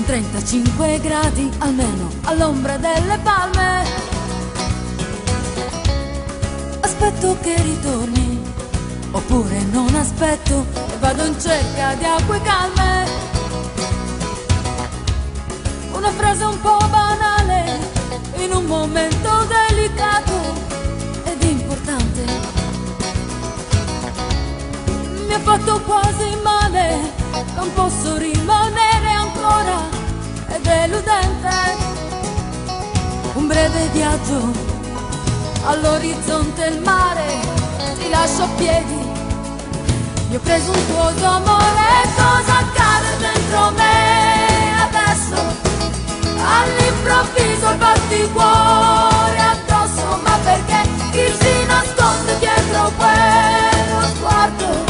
con 35 gradi almeno all'ombra delle palme. Aspetto che ritorni, oppure non aspetto e vado in cerca di acque calme. Una frase un po' banale in un momento delicato ed importante. Mi ha fatto quasi male, non posso rimanere ancora, è deludente. Un breve viaggio, all'orizzonte il mare, ti lascio a piedi. Io ho preso un tuo d'amore, cosa accade dentro me adesso? All'improvviso il batticuore addosso, ma perché chi si nasconde dietro quello sguardo?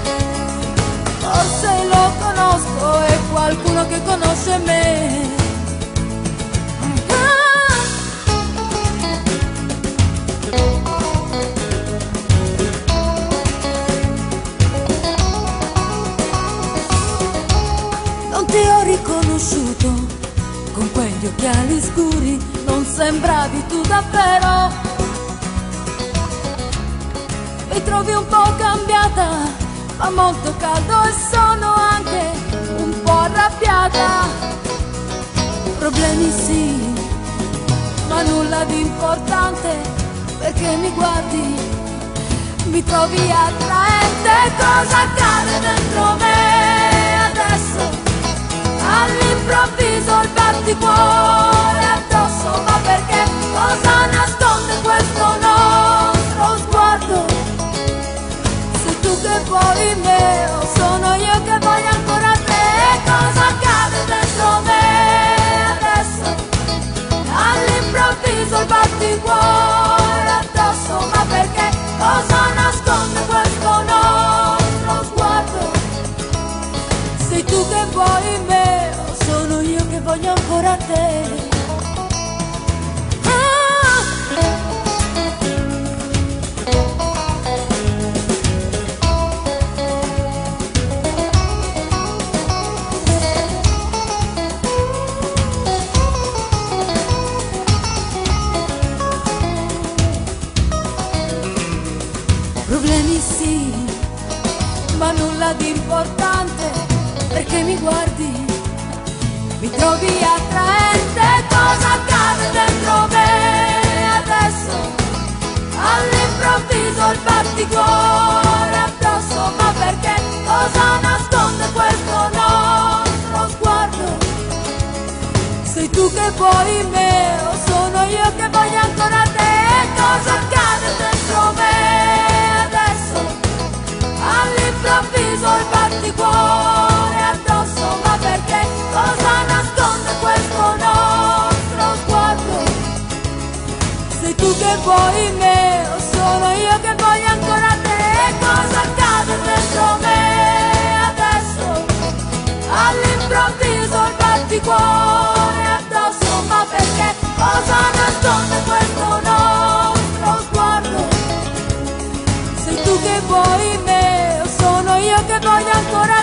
Forse lo conosco, è qualcuno che conosce me. Non ti ho riconosciuto, con quegli occhiali scuri non sembravi tu davvero. Mi trovi un po' cambiata, fa molto caldo e sono anche un po' arrabbiata. Problemi sì, ma nulla di importante, perché mi guardi, mi trovi attraente. Cosa accade dentro me adesso? All'improvviso il batticuore addosso, ma perché? Cosa nasconde questo nostro sguardo? Sei tu che vuoi me o sono io che voglio ancora te? Cosa accade dentro me adesso? All'improvviso il batticuore addosso, ma perché? Cosa nasconde questo nostro sguardo? Sei tu che vuoi me o sono io che voglio ancora te? Problemi sì, ma nulla di importante, perché mi guardi, mi trovi attraente. Cosa accade dentro me adesso? All'improvviso il batticuore addosso, ma perché? Cosa nasconde questo nostro sguardo? Sei tu che vuoi me o sono io che voglio ancora te? Cosa accade dentro me adesso? All'improvviso il batticuore addosso, ma perché? Cosa nasconde questo nostro sguardo? Sei tu che vuoi me o sono io che voglio ancora te? Cosa accade dentro me adesso? All'improvviso il batticuore addosso, ma perché? Cosa nasconde questo nostro sguardo? Sei tu che vuoi me o sono io che voglio ancora